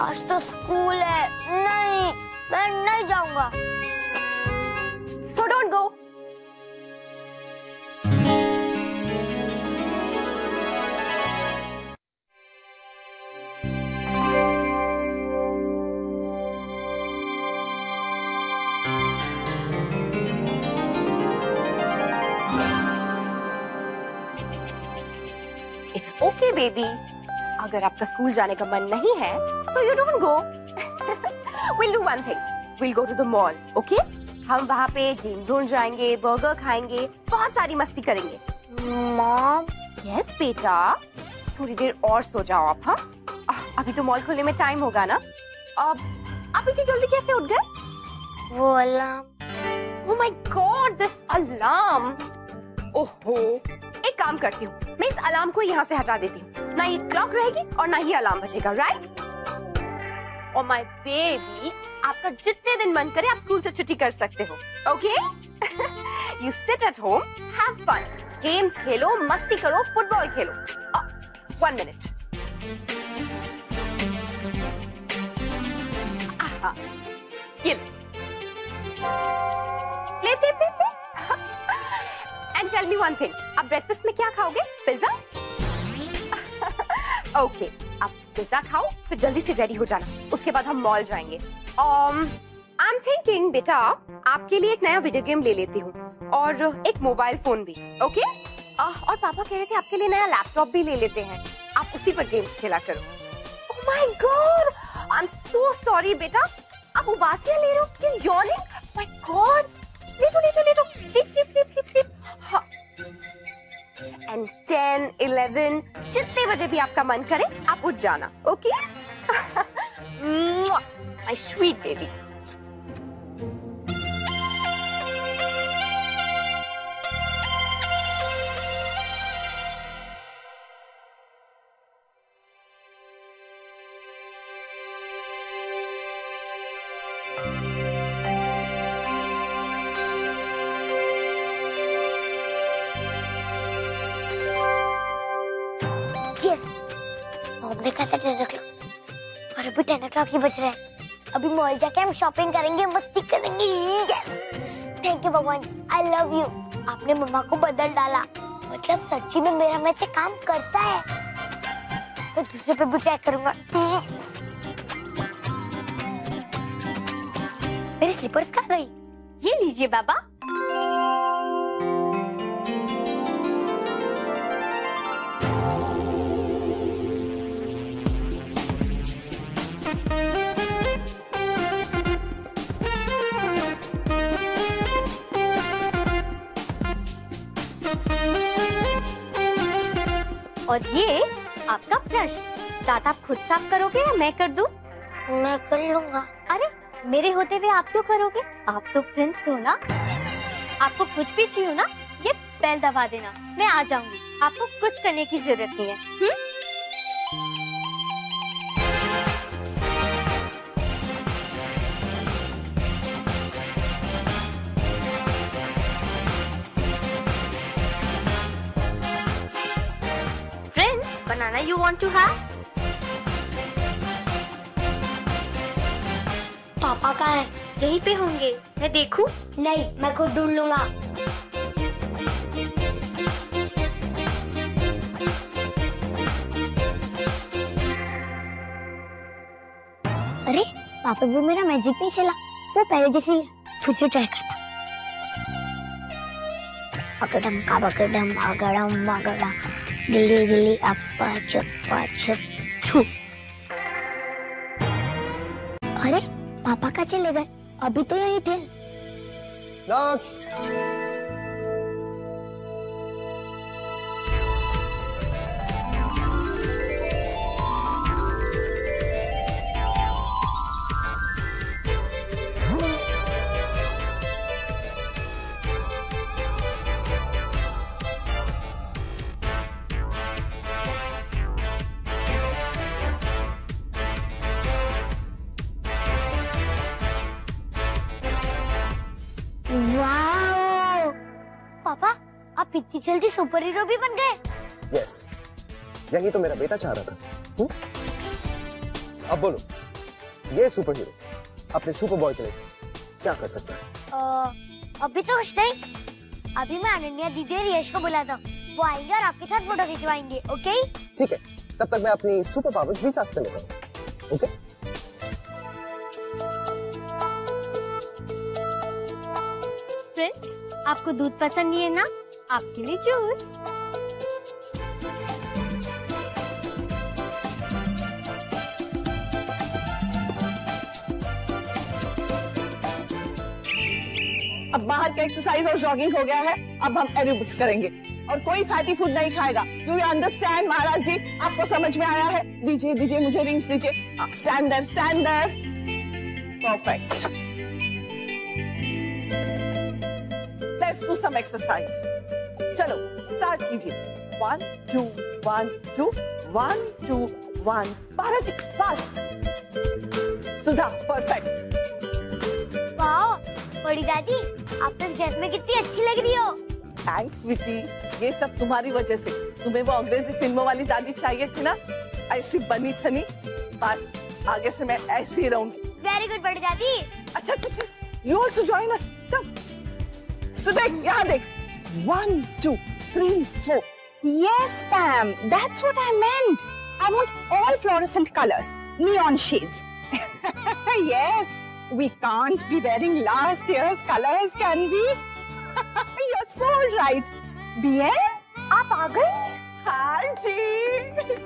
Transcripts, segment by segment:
आज तो स्कूल है। नहीं, मैं नहीं जाऊंगा। So don't go. It's okay, baby. अगर आपका स्कूल जाने का मन नहीं है, so you don't go. We'll do one thing. We'll go to the mall, okay? हम वहाँ पे गेम जोन जाएंगे, बर्गर खाएंगे, बहुत सारी मस्ती करेंगे। मॉम। यस बेटा, थोड़ी देर और सो जाओ आप। हाँ, अभी तो मॉल खुलने में टाइम होगा ना। अब आप इतनी जल्दी कैसे उठ गए? वो alarm. Oh my God, this alarm! ओहो, एक काम करती हूँ, मैं इस अलार्म को यहाँ से हटा देती हूँ। ना ये क्लॉक रहेगी और ना ही अलार्म बजेगा, राइट? और माय बेबी, आपका जितने दिन मन करे आप स्कूल से छुट्टी कर सकते हो, okay? You sit at home, have fun, games खेलो, मस्ती करो, फुटबॉल खेलो। 1 मिनट। ये ले। And tell me one thing, आप ब्रेकफास्ट में क्या खाओगे? पिज्जा? ओके, आप पिज्जा खाओ, फिर जल्दी से रेडी हो जाना, उसके बाद हम मॉल जाएंगे। आई एम थिंकिंग बेटा, आपके लिए एक नया वीडियो गेम ले लेती हूँ और एक मोबाइल फोन भी, ओके? और पापा कह रहे थे आपके लिए नया लैपटॉप भी ले लेते हैं, आप उसी पर गेम्स खेला करो। Oh my God, I am so sorry बेटा, आप उबासियां ले रहे हो? You're yawning? My God, लेटो, sleep. हाँ। And 10, 11, जितने बजे भी आपका मन करे आप उठ जाना, ओके? My sweet baby. हमने कहा था 10 o'clock और अभी 10 o'clock ही बज रहा है। अभी मॉल जाके हम शॉपिंग करेंगे, मस्ती करेंगे। थैंक यू भगवान, आई लव यू। आपने मम्मा को बदल डाला, मतलब सच्ची में मेरा मैच काम करता है। मैं दूसरे पे भी ट्राई करूंगा। मेरी स्लीपर्स कहाँ गई? ये लीजिए बाबा। और ये आपका ब्रश। दांत आप खुद साफ करोगे या मैं कर दूं? मैं कर लूंगा। अरे मेरे होते हुए आप क्यों करोगे? आप तो प्रिंस हो ना। आपको कुछ भी चाहिए हो ना, ये बेल दबा देना, मैं आ जाऊंगी। आपको कुछ करने की जरूरत नहीं है। Banana you want to have? पापा कहाँ है? यहीं पे होंगे, मैं देखूं? नहीं, मैं खुद ढूंढ लूंगा। अरे पापा वो मेरा मैजिक नहीं चला, वो पहले जैसे ही फिर से ट्राई करता। अकड़म का बकड़म अगड़म मगड़ा गिल्ली गिल्ली अप्पा चप्पा छू। अरे पापा कहाँ चले गए? अभी तो यही थे। वाओ! पापा आप इतनी जल्दी सुपर हीरो भी बन गए? यस, यही तो मेरा बेटा चाह रहा था। अब बोलो ये सुपर हीरो अपने सुपर बॉय के लिए क्या कर सकता है? अभी तो कुछ नहीं। अभी मैं अनन्या दीदी और यश को बुलाता हूँ, वो आएंगे और आपके साथ फोटो खिंचवाएंगे। ओके? ठीक है, तब तक मैं अपनी सुपर पावर्स रिचार्ज कर लेता हूँ। ओके? फ्रेंड्स, आपको दूध पसंद नहीं है ना? आपके लिए जूस। अब बाहर का एक्सरसाइज और जॉगिंग हो गया है, अब हम एरोबिक्स करेंगे और कोई फैटी फूड नहीं खाएगा। Do you understand Maharaj ji? आपको समझ में आया है? दीजिए दीजिए मुझे रिंग्स दीजिए। Stand there, stand there. Perfect. Let's do some exercise. चलो स्टार्ट कीजिए। 1 2 1 2 1 2 1। Maharaj ji fast. Sudha perfect. Wow, बड़ी दादी आप तो इस ड्रेस में कितनी अच्छी लग रही हो। थैंक्स स्वीटी, ये सब तुम्हारी वजह से। तुम्हें वो अंग्रेजी फिल्मों वाली दादी चाहिए थी ना, ऐसी बनी ठनी। बस आगे से मैं ऐसी ही रहूंगी। वेरी गुड बड़ी दादी। अच्छा अच्छा अच्छा, you also join us. Come. So देख, यहाँ देख। 1 2 3 4। Yes, Pam. That's what I meant. I want all fluorescent colors, neon shades. Yes, we can't be wearing last year's colors, can we? You're so right. Bien, आप आ गई? हाँ जी।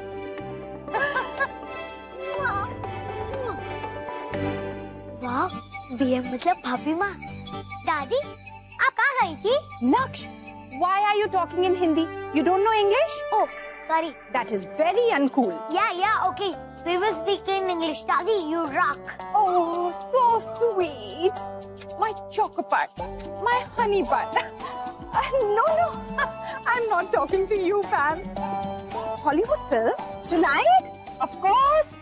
वाह, BM मतलब भाभी माँ। दादी आप कहाँ गई थी? Naksh, why are you talking in Hindi? You don't know English? Oh, sorry. That is very uncool. Yeah, okay. We will speak in English. Daddy, you rock. Oh, so sweet. My chocopie, my honey bun. No, I'm not talking to you, Pam. Hollywood film? Tonight? Of course.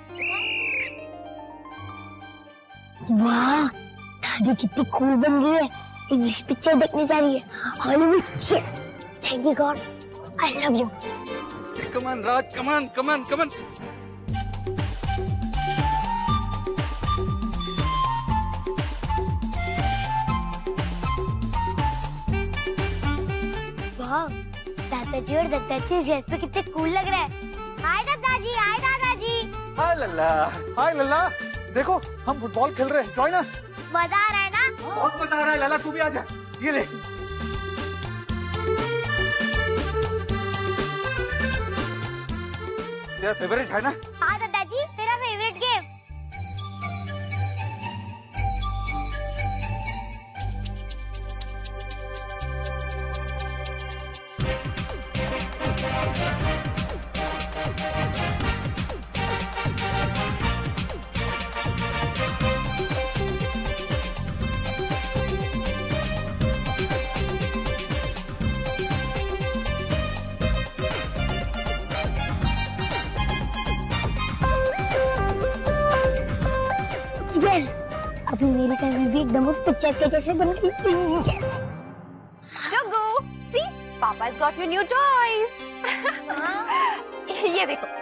वाह, दादी कितनी cool बन गई है। English picture देखने जा रही है, Hollywood shit. Thank you God, I love you. Come on, Raj, come on, come on, come on. वाह, दादाजी और दादाजी ड्रेस पे कितने कूल लग रहे हैं। हाय दादाजी, हाय दादाजी। हाय लल्ला, हाय लल्ला। देखो हम फुटबॉल खेल रहे हैं, जॉइन अस। मजा आ रहा है ना? बहुत मजा आ रहा है लल्ला, तू भी आ जा। ये ले। तेरा फेवरेट है ना? हाँ दादाजी, मेरा फेवरेट गेम। अभी मेरी फैमिली भी एकदम उस पिक्चर के जैसे बन गई। Togo, see, Papa's got you new toys. ये देखो।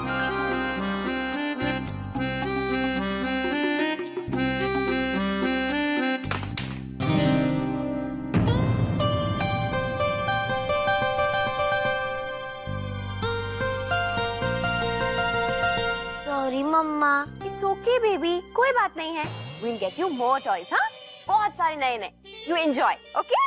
सॉरी मम्मा। It's okay, baby. कोई बात नहीं है। We'll get you more toys, हाँ? बहुत सारे नए-नए। You enjoy, okay?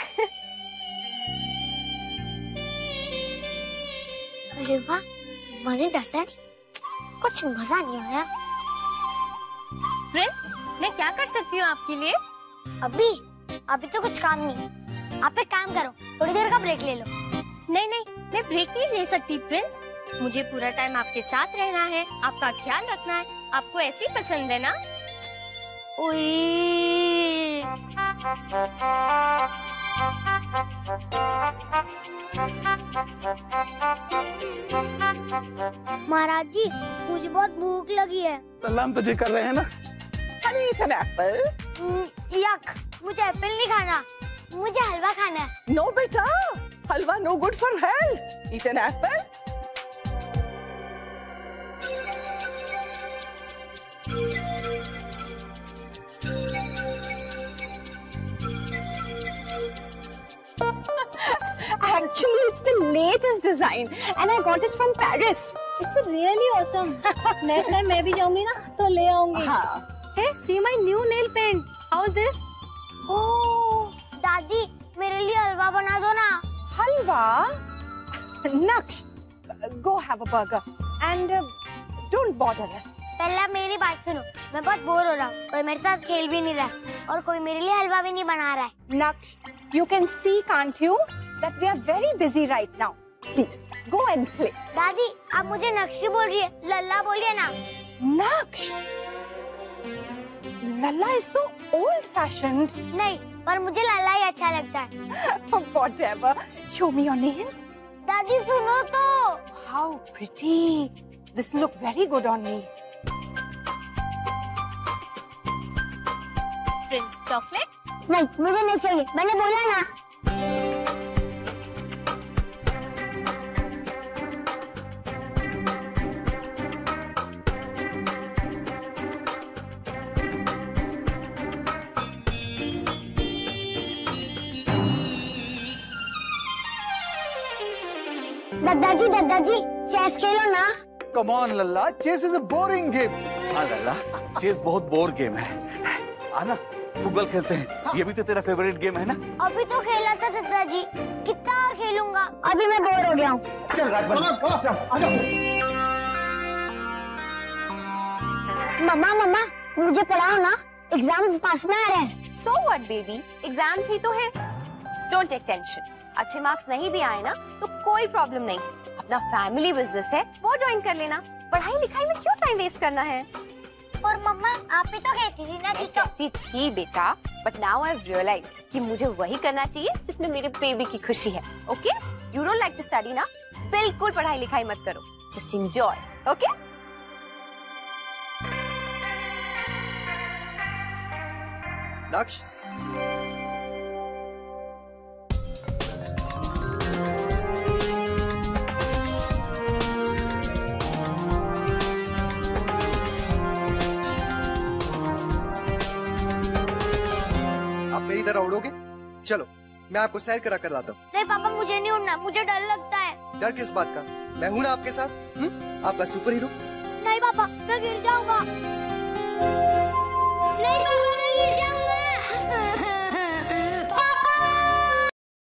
अरे वाह, मैंने डांटा नहीं, कुछ मजा नहीं आया। फ्रेंड्स, मैं क्या कर सकती हूँ आपके लिए? अभी तो कुछ काम नहीं। आप एक काम करो, थोड़ी देर का ब्रेक ले लो। नहीं, मैं ब्रेक नहीं ले सकती प्रिंस। मुझे पूरा टाइम आपके साथ रहना है, आपका ख्याल रखना है। आपको ऐसी पसंद है ना? उई। महाराज जी, मुझे बहुत भूख लगी है। सलाम तुझे कर रहे हैं ना? Honey, eat an apple. यक, मुझे एप्पल नहीं खाना, मुझे हलवा खाना है। No, बेटा, हलवा no good for health. Eat an apple. latest design and I got it from Paris. It's really awesome. Next time मैं भी जाऊंगी ना तो ले आऊंगी. हाँ. Hey, see my new nail paint. How's this? Oh, दादी मेरे लिए हलवा बना दो ना. halwa. Naksh, go have a burger and don't bother us. पहले आप मेरी बात सुनो. मैं बहुत बोर हो रहा हूँ. कोई मेरे साथ खेल भी नहीं रहा है और कोई मेरे लिए हलवा भी नहीं बना रहा है. Naksh, you can see, can't you, that we are very busy right now. Please, go and play. दादी आप मुझे नक्शी बोल रही है. लल्ला बोलिए ना. Naksh, Lalla is so old-fashioned. नहीं पर मुझे लल्ला ही अच्छा लगता है. Whatever. Show me your nails. दादी सुनो तो. How pretty. This look very good on me. Prince chocolate? नहीं मुझे नहीं चाहिए. मैंने बोला ना. दादाजी चेस खेलो ना. Come on Lalla, chess is a boring game. हाँ लल्ला, चेस बहुत बोर गेम है. आना फुटबॉल खेलते हैं. ये भी तो तेरा फेवरेट गेम है ना. अभी तो खेला था दादाजी. कितना और खेलूंगा. अभी मैं बोर हो गया हूँ. चल राजबंदी, चल आ जाओ. मम्मा मुझे पढ़ाओ ना. एग्जाम्स पास में आ रहे हैं. So what, baby? एग्जाम्स ही तो है. Don't take tension. अच्छे मार्क्स नहीं भी आए ना तो कोई प्रॉब्लम नहीं. अपना फैमिली बिजनेस है, वो ज्वाइन कर लेना. पढ़ाई लिखाई में क्यों टाइम वेस्ट करना है. और मम्मा आप भी तो कहती थी ना कि कहती थी बेटा, but now I have realized कि मुझे वही करना चाहिए जिसमें मेरे बेबी की खुशी है. Okay, you don't like to study ना, बिल्कुल पढ़ाई लिखाई मत करो. Just enjoy. ओके. नक्श, आप मेरी तरह उड़ोगे? चलो मैं आपको सैर करा कर लाता हूँ. नहीं पापा मुझे नहीं उड़ना. मुझे डर लगता है. डर किस बात का? मैं हूँ ना आपके साथ. आपका सुपर हीरो. नहीं पापा मैं गिर जाऊंगा. नहीं पापा